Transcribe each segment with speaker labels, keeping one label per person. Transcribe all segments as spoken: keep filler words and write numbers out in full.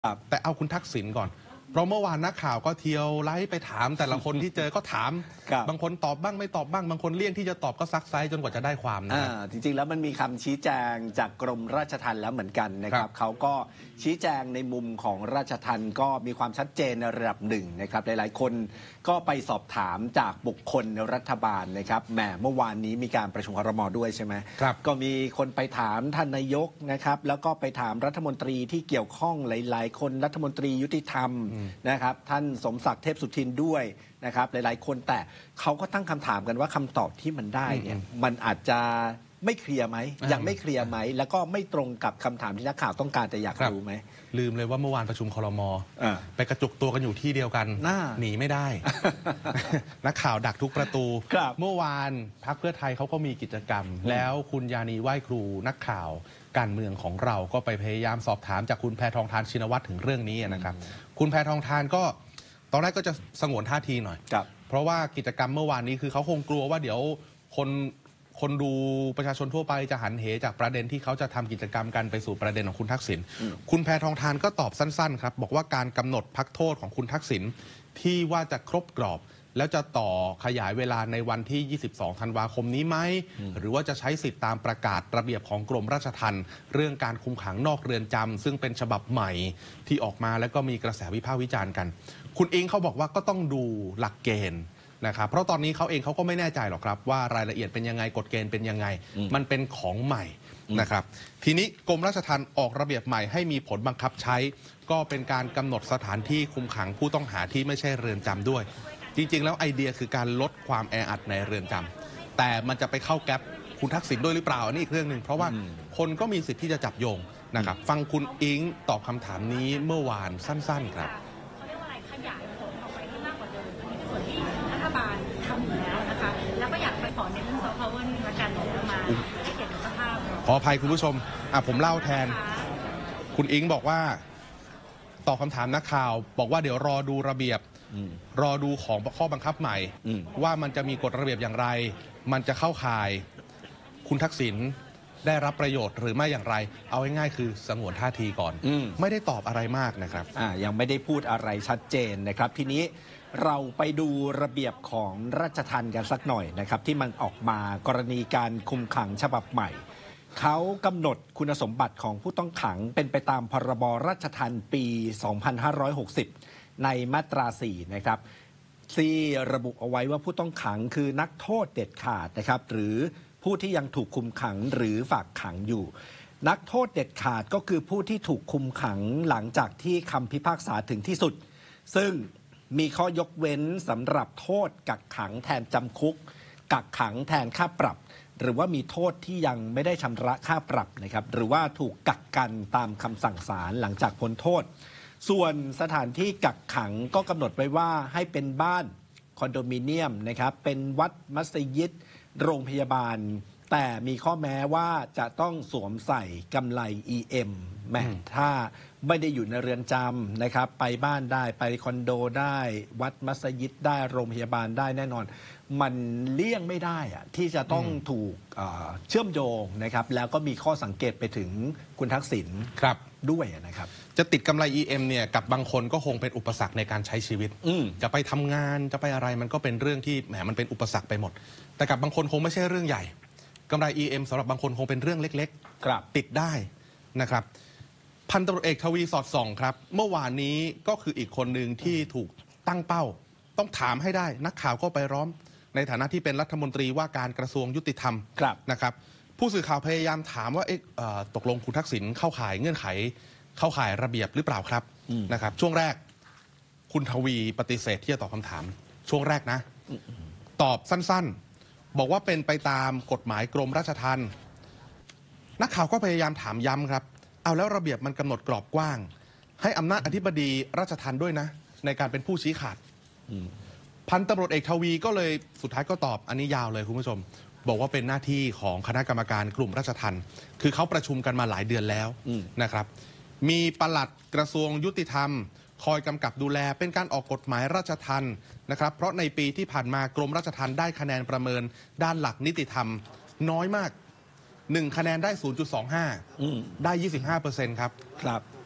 Speaker 1: แต่เอาคุณทักษิณก่อนเพราะเมื่อวานนักข่าวก็เที่ยวไล่ไปถามแต่ละคนที่เจอก็ถาม บางคนตอบบ้างไม่ตอบบ้างบางคนเลี่ยงที่จะตอบก็ซักไซจนกว่าจะได้ความนะ
Speaker 2: จริงๆแล้วมันมีคำชี้แจงจากกรมราชทัณฑ์แล้วเหมือนกันนะครับเขาก็ชี้แจงในมุมของราชทัณฑ์ก็มีความชัดเจนในระดับหนึ่งนะครับหลายๆคนก็ไปสอบถามจากบุคคลในรัฐบาลนะครับแหมเมื่อวานนี้มีการประชุมครม.ด้วยใช่ไหมก็มีคนไปถามท่านนายกนะครับแล้วก็ไปถามรัฐมนตรีที่เกี่ยวข้องหลายๆคนรัฐมนตรียุติธรรมนะครับท่านสมศักดิ์เทพสุทินด้วยนะครับหลายๆคนแต่เขาก็ตั้งคำถามกันว่าคำตอบที่มันได้เนี่ยมันอาจจะไม่เคลียร์ไหมยังไม่เคลียร์ไหมแล้วก็ไม่ตรงกับคำถามที่นักข่าวต้องการแต่อยากรู้ไหม
Speaker 1: ลืมเลยว่าเมื่อวานประชุมครม.ไปกระจุกตัวกันอยู่ที่เดียวกันหนีไม่ได้ นักข่าวดักทุกประตูเมื่อวานพรรคเพื่อไทยเขาก็มีกิจกรรมแล้วคุณยานีไหว้ครูนักข่าวการเมืองของเราก็ไปพยายามสอบถามจากคุณแพทองธารชินวัตรถึงเรื่องนี้นะครับคุณแพทองธารก็ตอนแรกก็จะสงวนท่าทีหน่อยเพราะว่ากิจกรรมเมื่อวานนี้คือเขาคงกลัวว่าเดี๋ยวคนคนดูประชาชนทั่วไปจะหันเหจากประเด็นที่เขาจะทำกิจกรรมกันไปสู่ประเด็นของคุณทักษิณคุณแพทองธารก็ตอบสั้นๆครับบอกว่าการกำหนดพักโทษของคุณทักษิณที่ว่าจะครบกรอบแล้วจะต่อขยายเวลาในวันที่ยี่สิบสองธันวาคมนี้ไหมหรือว่าจะใช้สิทธิตามประกาศระเบียบของกรมราชทัณฑ์เรื่องการคุมขังนอกเรือนจำซึ่งเป็นฉบับใหม่ที่ออกมาแล้วก็มีกระแสวิพากษ์วิจารณ์กันคุณอิงเขาบอกว่าก็ต้องดูหลักเกณฑ์นะครับเพราะตอนนี้เขาเองเขาก็ไม่แน่ใจหรอกครับว่ารายละเอียดเป็นยังไงกฎเกณฑ์เป็นยังไงมันเป็นของใหม่นะครับทีนี้กรมราชทัณฑ์ออกระเบียบใหม่ให้มีผลบังคับใช้ก็เป็นการกำหนดสถานที่คุมขังผู้ต้องหาที่ไม่ใช่เรือนจำด้วยจริงๆแล้วไอเดียคือการลดความแออัดในเรือนจำแต่มันจะไปเข้าแก๊ปคุณทักษิณด้วยหรือเปล่าอันนี้อีกเรื่องหนึ่งเพราะว่าคนก็มีสิทธิ์ที่จะจับโยงนะครับฟังคุณอิงตอบคำถามนี้เมื่อวานสั้นๆครับ
Speaker 3: ขยายผลออกไปที่มากกว่าเดิมส่วนที่รัฐบาลทำอยู่แล้วนะคะแล้วก็อยากไปขอในเรื่องซอฟต์พาวเวอร์นี่ละกันเอามาให้เกิดสภาพ
Speaker 1: ขออภัยคุณผู้ชมอ่ะผมเล่าแทนคุณอิงบอกว่าตอบคำถามนักข่าวบอกว่าเดี๋ยวรอดูระเบียบรอดูของข้อบังคับใหม่ว่ามันจะมีกฎระเบียบอย่างไรมันจะเข้าข่ายคุณทักษิณได้รับประโยชน์หรือไม่อย่างไรเอาง่ายๆคือสงวนท่าทีก่อนไม่ได้ตอบอะไรมากนะครับ
Speaker 2: อ่ายังไม่ได้พูดอะไรชัดเจนนะครับทีนี้เราไปดูระเบียบของราชทัณฑ์กันสักหน่อยนะครับที่มันออกมากรณีการคุมขังฉบับใหม่เขากำหนดคุณสมบัติของผู้ต้องขังเป็นไปตามพรบราชทัณฑ์ปีสองพันห้าร้อยหกสิบในมาตราสี่นะครับที่ระบุเอาไว้ว่าผู้ต้องขังคือนักโทษเด็ดขาดนะครับหรือผู้ที่ยังถูกคุมขังหรือฝากขังอยู่นักโทษเด็ดขาดก็คือผู้ที่ถูกคุมขังหลังจากที่คำพิพากษาถึงที่สุดซึ่งมีข้อยกเว้นสำหรับโทษกักขังแทนจำคุกกักขังแทนค่าปรับหรือว่ามีโทษที่ยังไม่ได้ชำระค่าปรับนะครับหรือว่าถูกกักกันตามคำสั่งศาลหลังจากพ้นโทษส่วนสถานที่กักขังก็กำหนดไว้ว่าให้เป็นบ้านคอนโดมิเนียมนะครับเป็นวัดมัสยิดโรงพยาบาลแต่มีข้อแม้ว่าจะต้องสวมใส่กำไล อี เอ็ม แม้ถ้าไม่ได้อยู่ในเรือนจำนะครับไปบ้านได้ไปคอนโดได้วัดมัสยิดได้โรงพยาบาลได้แน่นอนมันเลี่ยงไม่ได้อะที่จะต้องถูกเชื่อมโยงนะครับแล้วก็มีข้อสังเกตไปถึงคุณทักษิณ
Speaker 1: ครับ
Speaker 2: ด้วยนะครับ
Speaker 1: จะติดกำไร อี เอ็ม เนี่ยกับบางคนก็คงเป็นอุปสรรคในการใช้ชีวิตจะไปทำงานจะไปอะไรมันก็เป็นเรื่องที่แหมมันเป็นอุปสรรคไปหมดแต่กับบางคนคงไม่ใช่เรื่องใหญ่กำไร อี เอ็ม สำหรับบางคนคงเป็นเรื่องเล็กๆติดได้นะครับพันตำรวจเอกทวีสอดส่องครับเมื่อวานนี้ก็คืออีกคนหนึ่งที่ถูกตั้งเป้าต้องถามให้ได้นักข่าวก็ไปร้อมในฐานะที่เป็นรัฐมนตรีว่าการกระทรวงยุติธรรมนะครับผู้สื่อข่าวพยายามถามว่าเอ๊ะตกลงคุณทักษิณเข้าข่ายเงื่อนไขเข้าข่ายระเบียบหรือเปล่าครับนะครับช่วงแรกคุณทวีปฏิเสธที่จะตอบคำถามช่วงแรกนะตอบสั้นๆบอกว่าเป็นไปตามกฎหมายกรมราชทัณฑ์นักข่าวก็พยายามถามย้ำครับเอาแล้วระเบียบมันกำหนดกรอบกว้างให้อำนาจอธิบดีราชทัณฑ์ด้วยนะในการเป็นผู้ชี้ขาดพันตำรวจเอกทวีก็เลยสุดท้ายก็ตอบอันนี้ยาวเลยคุณผู้ชมบอกว่าเป็นหน้าที่ของคณะกรรมการกลุ่มราชทัณฑ์คือเขาประชุมกันมาหลายเดือนแล้วนะครับมีปลัดกระทรวงยุติธรรมคอยกำกับดูแลเป็นการออกกฎหมายราชทัณฑ์นะครับเพราะในปีที่ผ่านมากรมราชทัณฑ์ได้คะแนนประเมินด้านหลักนิติธรรมน้อยมากหนึ่งคะแนนได้ ศูนย์จุดสองห้า ได้ ยี่สิบห้าเปอร์เซ็นต์ ครับ
Speaker 2: ครับ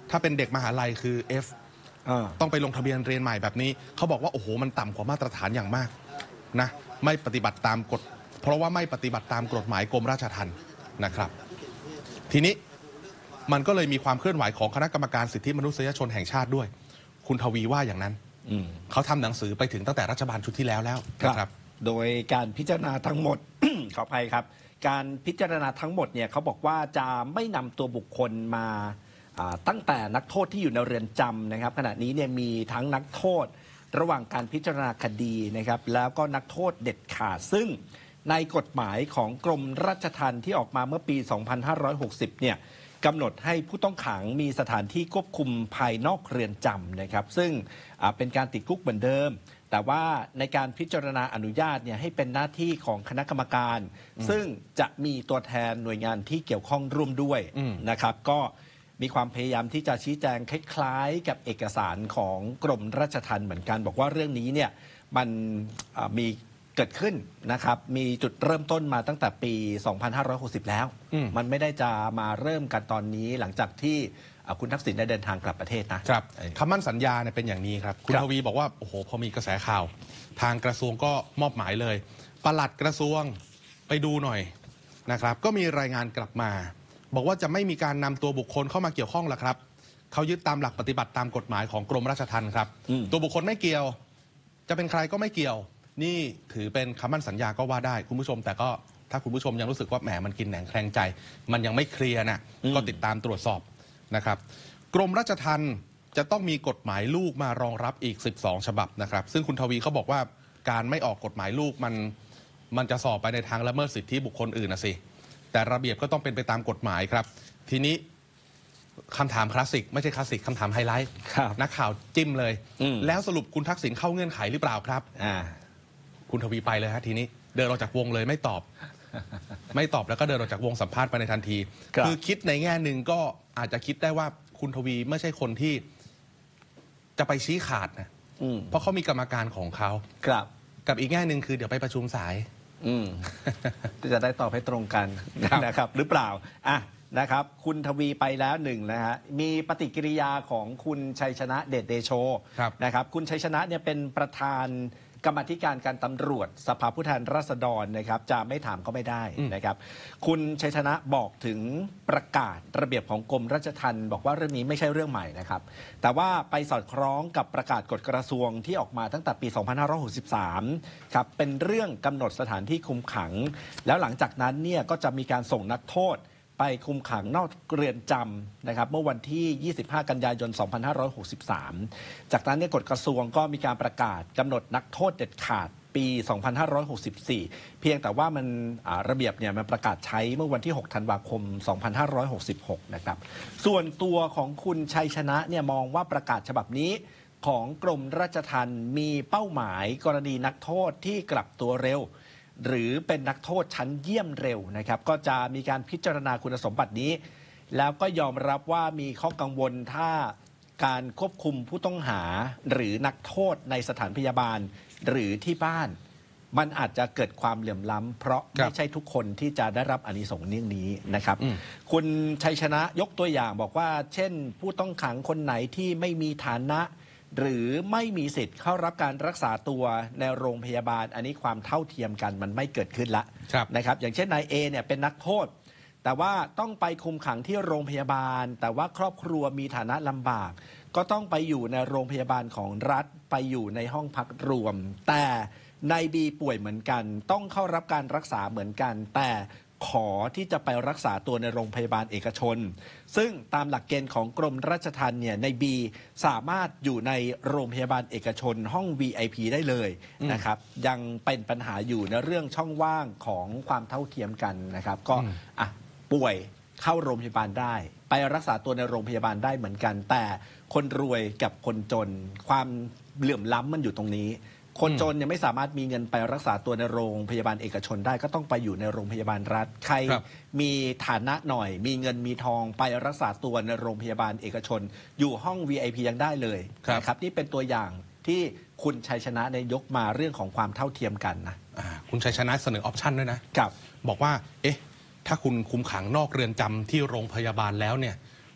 Speaker 1: ถ้าเป็นเด็กมหาลัยคือ F ต้องไปลงทะเบียนเรียนใหม่แบบนี้เขาบอกว่าโอ้โหมันต่ำกว่ามาตรฐานอย่างมากนะไม่ปฏิบัติตามกฎเพราะว่าไม่ปฏิบัติตามกฎหมายกรมราชทัณฑ์นะครับทีนี้มันก็เลยมีความเคลื่อนไหวของคณะกรรมการสิทธิมนุษยชนแห่งชาติด้วยคุณทวีว่าอย่างนั้นเขาทำหนังสือไปถึงตั้งแต่รัฐบาลชุดที่แล้วแล้วครับ
Speaker 2: โดยการพิจารณาทั้งหมด ขออภัยครับการพิจารณาทั้งหมดเนี่ยเขาบอกว่าจะไม่นำตัวบุคคลมาตั้งแต่นักโทษที่อยู่ในเรือนจำนะครับขณะนี้เนี่ยมีทั้งนักโทษระหว่างการพิจารณาคดีนะครับแล้วก็นักโทษเด็ดขาดซึ่งในกฎหมายของกรมราชทัณฑ์ที่ออกมาเมื่อปี สองพันห้าร้อยหกสิบ เนี่ยกำหนดให้ผู้ต้องขังมีสถานที่ควบคุมภายนอกเรือนจำนะครับซึ่งเป็นการติดคุกเหมือนเดิมแต่ว่าในการพิจารณาอนุญาตเนี่ยให้เป็นหน้าที่ของคณะกรรมการ ซึ่งจะมีตัวแทนหน่วยงานที่เกี่ยวข้องร่วมด้วยนะครับก็มีความพยายามที่จะชี้แจงคล้ายๆกับเอกสารของกรมราชทัณฑ์เหมือนกันบอกว่าเรื่องนี้เนี่ยมันมีเกิดขึ้นนะครับมีจุดเริ่มต้นมาตั้งแต่ปี สองพันห้าร้อยหกสิบ แล้วมมันไม่ได้จะมาเริ่มกันตอนนี้หลังจากที่คุณทักษิณได้เดินทางกลับประเทศนะครับ
Speaker 1: คำมั่นสัญญาเนี่ยเป็นอย่างนี้ครับคุณทวีบอกว่าโอ้โหพอมีกระแสข่าวทางกระทรวงก็มอบหมายเลยปลัดกระทรวงไปดูหน่อยนะครับก็มีรายงานกลับมาบอกว่าจะไม่มีการนำตัวบุคคลเข้ามาเกี่ยวข้องแล้วครับเขายึดตามหลักปฏิบัติตามกฎหมายของกรมราชทัณฑ์ครับตัวบุคคลไม่เกี่ยวจะเป็นใครก็ไม่เกี่ยวนี่ถือเป็นคำมั่นสัญญาก็ว่าได้คุณผู้ชมแต่ก็ถ้าคุณผู้ชมยังรู้สึกว่าแหมมันกินแหนงแคลงใจมันยังไม่เคลียร์นะก็ติดตามตรวจสอบนะครับกรมราชทัณฑ์จะต้องมีกฎหมายลูกมารองรับอีกสิบสองฉบับนะครับซึ่งคุณทวีเขาบอกว่าการไม่ออกกฎหมายลูกมันมันจะสอบไปในทางละเมิดสิทธิบุคคลอื่นนะสิแต่ระเบียบก็ต้องเป็นไปตามกฎหมายครับทีนี้คำถามคลาสสิกไม่ใช่คลาสสิกคำถามไฮไลท์นักข่าวจิ้มเลยแล้วสรุปคุณทักษิณเข้าเงื่อนไขหรือเปล่าครับคุณทวีไปเลยฮะทีนี้เดินออกจากวงเลยไม่ตอบไม่ตอบแล้วก็เดินออกจากวงสัมภาษณ์ไปในทันทีคือคิดในแง่หนึ่งก็อาจจะคิดได้ว่าคุณทวีไม่ใช่คนที่จะไปชี้ขาดนะเพราะเขามีกรรมการของเขา
Speaker 2: ครับ
Speaker 1: กับอีกแง่หนึ่งคือเดี๋ยวไปประชุมสาย
Speaker 2: จะได้ตอบให้ตรงกันนะครับหรือเปล่าอ่ะนะครับคุณทวีไปแล้วหนึ่งนะฮะมีปฏิกิริยาของคุณชัยชนะเดชเดโชนะครับคุณชัยชนะเนี่ยเป็นประธานกรรมธิการการตำรวจสภาผู้แทนราษฎรนะครับจะไม่ถามก็ไม่ได้นะครับคุณชัยชนะบอกถึงประกาศระเบียบของกรมราชทัณฑ์บอกว่าเรื่องนี้ไม่ใช่เรื่องใหม่นะครับแต่ว่าไปสอดคล้องกับประกาศกฎกระทรวงที่ออกมาตั้งแต่ปี สองพันห้าร้อยหกสิบสาม ครับเป็นเรื่องกำหนดสถานที่คุมขังแล้วหลังจากนั้นเนี่ยก็จะมีการส่งนักโทษไปคุมขังนอกเรือนจำนะครับเมื่อวันที่ ยี่สิบห้า กันยายน สองพันห้าร้อยหกสิบสาม จากนั้นเนี่ยกฎกระทรวงก็มีการประกาศกำหนดนักโทษเด็ดขาดปี สองพันห้าร้อยหกสิบสี่ เพียงแต่ว่ามันระเบียบเนี่ยมันประกาศใช้เมื่อวันที่ หก ธันวาคม สองพันห้าร้อยหกสิบหก นะครับส่วนตัวของคุณชัยชนะเนี่ยมองว่าประกาศฉบับนี้ของกรมราชทัณฑ์มีเป้าหมายกรณีนักโทษที่กลับตัวเร็วหรือเป็นนักโทษชั้นเยี่ยมเร็วนะครับก็จะมีการพิจารณาคุณสมบัตินี้แล้วก็ยอมรับว่ามีข้อกังวลถ้าการควบคุมผู้ต้องหาหรือนักโทษในสถานพยาบาลหรือที่บ้านมันอาจจะเกิดความเหลื่อมล้ำเพราะไม่ใช่ทุกคนที่จะได้รับอานิสงส์เรื่องนี้นะครับคุณชัยชนะยกตัวอย่างบอกว่าเช่นผู้ต้องขังคนไหนที่ไม่มีฐานะหรือไม่มีสิทธิ์เข้ารับการรักษาตัวในโรงพยาบาลอันนี้ความเท่าเทียมกันมันไม่เกิดขึ้นละนะครับอย่างเช่นนายเอเนี่ยเป็นนักโทษแต่ว่าต้องไปคุมขังที่โรงพยาบาลแต่ว่าครอบครัวมีฐานะลำบากก็ต้องไปอยู่ในโรงพยาบาลของรัฐไปอยู่ในห้องพักรวมแต่นายบีป่วยเหมือนกันต้องเข้ารับการรักษาเหมือนกันแต่ขอที่จะไปรักษาตัวในโรงพยาบาลเอกชนซึ่งตามหลักเกณฑ์ของกรมราชทัณฑ์เนี่ยใน B สามารถอยู่ในโรงพยาบาลเอกชนห้อง วี ไอ พี ได้เลยนะครับยังเป็นปัญหาอยู่ในเรื่องช่องว่างของความเท่าเทียมกันนะครับก็อ่ะป่วยเข้าโรงพยาบาลได้ไปรักษาตัวในโรงพยาบาลได้เหมือนกันแต่คนรวยกับคนจนความเหลื่อมล้ำมันอยู่ตรงนี้คนจนยังไม่สามารถมีเงินไปรักษาตัวในโรงพยาบาลเอกชนได้ก็ต้องไปอยู่ในโรงพยาบาลรัฐใครมีฐานะหน่อยมีเงินมีทองไปรักษาตัวในโรงพยาบาลเอกชนอยู่ห้อง วี ไอ พี ยังได้เลยนะครับนี่เป็นตัวอย่างที่คุณชัยชนะได้ยกมาเรื่องของความเท่าเทียมกันนะ
Speaker 1: คุณชัยชนะเสนอออปชันด้วยนะครับบอกว่าเอ๊ะถ้าคุณคุมขังนอกเรือนจำที่โรงพยาบาลแล้วเนี่ย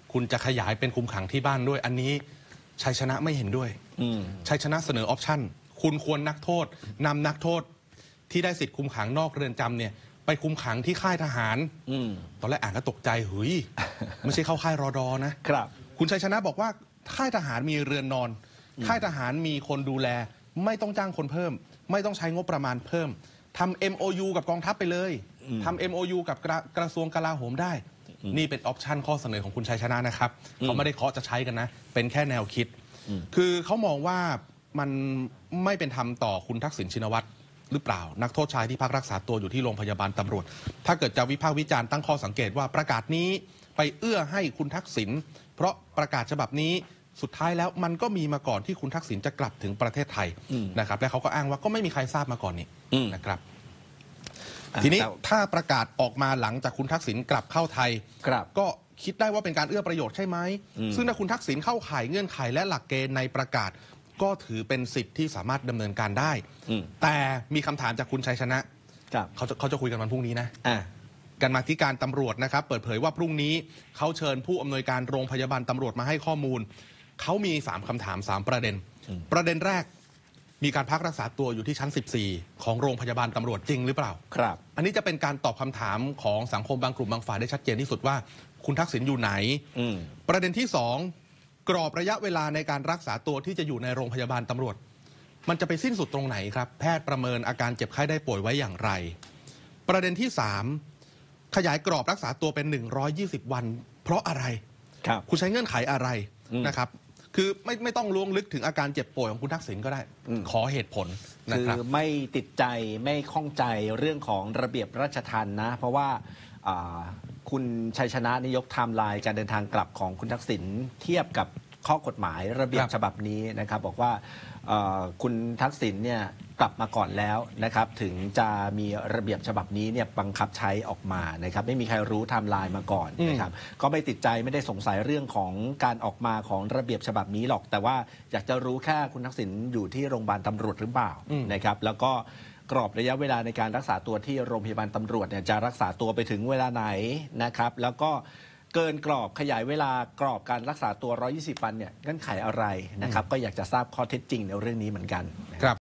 Speaker 1: คุณจะขยายเป็นคุมขังที่บ้านด้วยอันนี้ชัยชนะไม่เห็นด้วยชัยชนะเสนอออปชั่นคุณควรนักโทษนำนักโทษที่ได้สิทธิ์คุมขังนอกเรือนจำเนี่ยไปคุมขังที่ค่ายทหารตอนแรกอ่านก็ตกใจเฮ้ยไม่ใช่เข้าค่ายรอดอนะครับคุณชัยชนะบอกว่าค่ายทหารมีเรือนนอนค่ายทหารมีคนดูแลไม่ต้องจ้างคนเพิ่มไม่ต้องใช้งบประมาณเพิ่มทำ เอ็ม โอ ยู กับกองทัพไปเลยทำ เอ็ม โอ ยู กับกระกระทรวงกลาโหมได้นี่เป็นออปชันข้อเสนอของคุณชัยชนะนะครับเขาไม่ได้เคาะจะใช้กันนะเป็นแค่แนวคิดคือเขามองว่ามันไม่เป็นธรรมต่อคุณทักษิณชินวัตรหรือเปล่านักโทษชายที่พักรักษาตัวอยู่ที่โรงพยาบาลตำรวจถ้าเกิดจะวิพากษ์วิจารณ์ตั้งข้อสังเกตว่าประกาศนี้ไปเอื้อให้คุณทักษิณเพราะประกาศฉบับนี้สุดท้ายแล้วมันก็มีมาก่อนที่คุณทักษิณจะกลับถึงประเทศไทยนะครับและเขาก็อ้างว่าก็ไม่มีใครทราบมาก่อนนี่นะครับทีนี้ถ้าประกาศออกมาหลังจากคุณทักษิณกลับเข้าไทยก็คิดได้ว่าเป็นการเอื้อประโยชน์ใช่ไหมซึ่งถ้าคุณทักษิณเข้าข่ายเงื่อนไขและหลักเกณฑ์ในประกาศก็ถือเป็นสิทธิ์ที่สามารถดำเนินการได้แต่มีคำถามจากคุณชัยชนะเขาจะเขาจะคุยกันวันพรุ่งนี้นะการมาธิการตำรวจนะครับเปิดเผยว่าพรุ่งนี้เขาเชิญผู้อำนวยการโรงพยาบาลตำรวจมาให้ข้อมูลเขามีสามคำถามสามประเด็นประเด็นแรกมีการพักรักษาตัวอยู่ที่ชั้นสิบสี่ของโรงพยาบาลตำรวจจริงหรือเปล่าครับอันนี้จะเป็นการตอบคำถามของสังคมบางกลุ่มบางฝ่ายได้ชัดเจนที่สุดว่าคุณทักษิณอยู่ไหนประเด็นที่สองกรอบระยะเวลาในการรักษาตัวที่จะอยู่ในโรงพยาบาลตำรวจมันจะไปสิ้นสุดตรงไหนครับแพทย์ประเมินอาการเจ็บไข้ได้ป่วยไว้อย่างไรประเด็นที่สามขยายกรอบรักษาตัวเป็นหนึ่งร้อยยี่สิบวันเพราะอะไรครับคุณใช้เงื่อนไขอะไรนะครับคือไม่ไม่ต้องล้วงลึกถึงอาการเจ็บป่วยของคุณทักษิณก็ได้ขอเหตุผลนะครับ
Speaker 2: คือไม่ติดใจไม่ข้องใจเรื่องของระเบียบราชทัณฑ์นะเพราะว่าคุณชัยชนะนายกไทม์ไลน์การเดินทางกลับของคุณทักษิณเทียบกับข้อกฎหมายระเบียบฉบับนี้นะครับบอกว่าคุณทักษิณเนี่ยกลับมาก่อนแล้วนะครับถึงจะมีระเบียบฉบับนี้เนี่ยบังคับใช้ออกมานะครับไม่มีใครรู้ไทม์ไลน์มาก่อนนะครับก็ไม่ติดใจไม่ได้สงสัยเรื่องของการออกมาของระเบียบฉบับนี้หรอกแต่ว่าอยากจะรู้แค่คุณทักษิณอยู่ที่โรงพยาบาลตำรวจหรือเปล่านะครับแล้วก็กรอบระยะเวลาในการรักษาตัวที่โรงพยาบาลตำรวจเนี่ยจะรักษาตัวไปถึงเวลาไหนนะครับแล้วก็เกินกรอบขยายเวลากรอบการรักษาตัวหนึ่งร้อยยี่สิบวันเนี่ยเงื่อนไขอะไรนะครับก็อยากจะทราบข้อเท็จจริงในเรื่องนี้เหมือนกันครับ